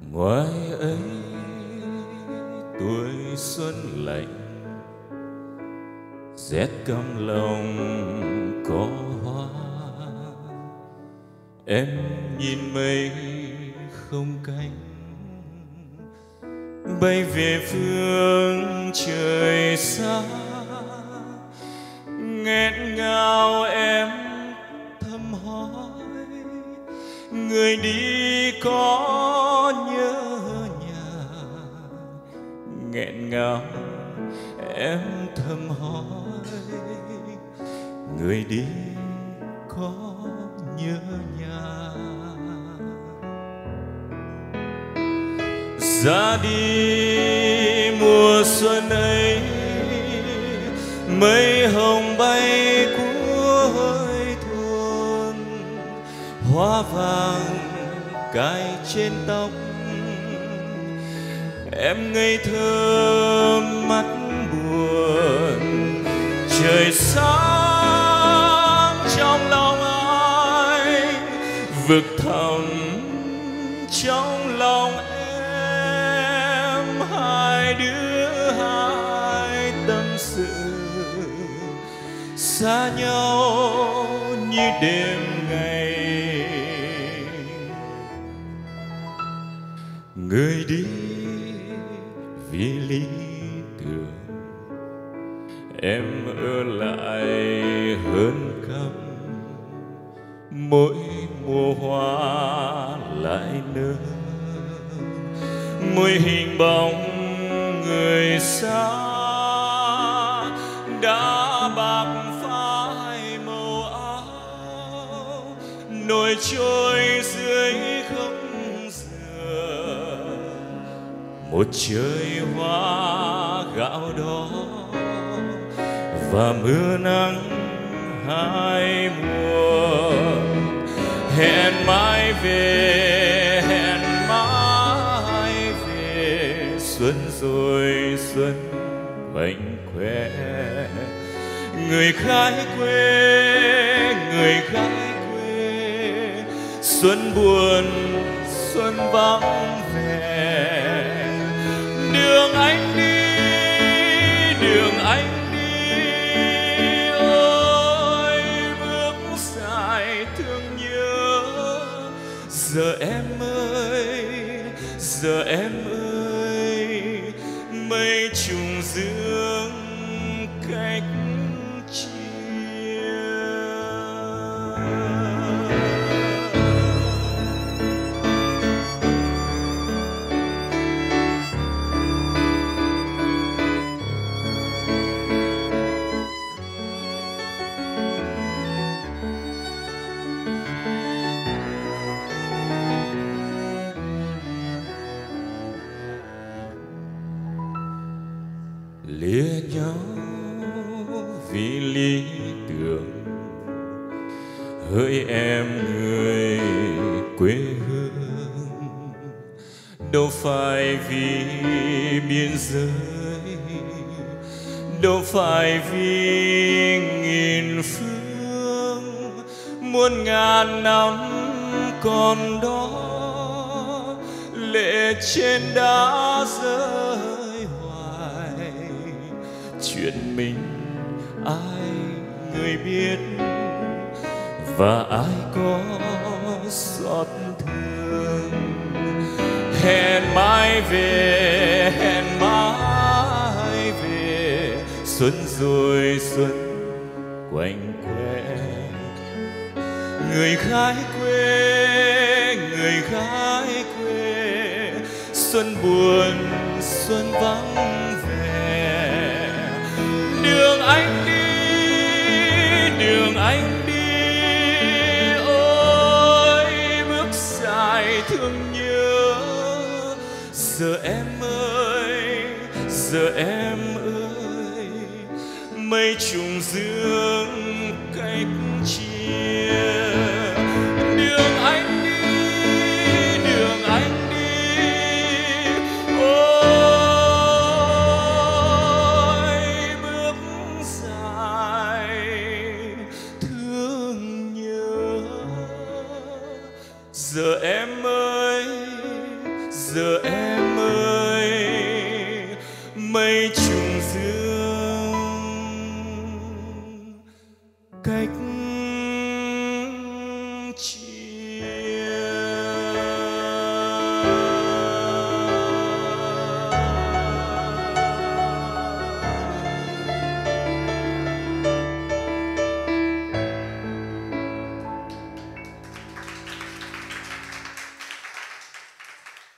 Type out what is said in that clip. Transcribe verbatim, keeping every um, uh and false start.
Ngoài ấy tuổi xuân lạnh, rét căm lòng có hoa. Em nhìn mây không cánh, bay về phương trời xa. Nghẹn ngào em thầm hỏi, người đi có nhớ nhà. Nghẹn ngào em thầm hỏi, người đi có nhớ nhà. Ra đi mùa xuân ấy, mây hồng bay cuối thôn. Hoa vàng cài trên tóc, em ngây thơ mắt buồn. Trời sáng trong lòng anh, vực thẳm trong lòng em. Hai đứa hai tâm sự, xa nhau như đêm ngày. Người đi vì lý tưởng, em ở lại hơn căm. Mỗi mùa hoa lại nở, mỗi hình bóng người xa đã bạc phai màu áo. Nổi trôi dưới không dừa, một trời hoa gạo đó. Và mưa nắng hai mùa, hẹn mãi về, hẹn mãi về. Xuân rồi xuân mạnh khỏe, người khai quê, người khai quê. Xuân buồn, xuân vắng vẻ. Đường anh đi, đường anh đi, ôi bước dài thương nhớ. Giờ em ơi, giờ em ơi, mây trùng dương cách chia. Lìa nhau vì lý tưởng, hỡi em người quê hương. Đâu phải vì biên giới, đâu phải vì nghìn phương. Muôn ngàn năm còn đó, lệ trên đá rơi. Chuyện mình ai người biết, và ai có xót thương. Hẹn mãi về, hẹn mãi về. Xuân rồi xuân quanh quê, người khai quê, người khai quê. Xuân buồn, xuân vắng vẻ. Đường anh đi, đường anh đi, ôi bước dài thương nhớ. Giờ em ơi, giờ em ơi, mây trùng dương cách chia. Đường anh đi, đường anh đi, ôi bước dài thương nhớ. Giờ em ơi, giờ em ơi mây trùng dương cách chi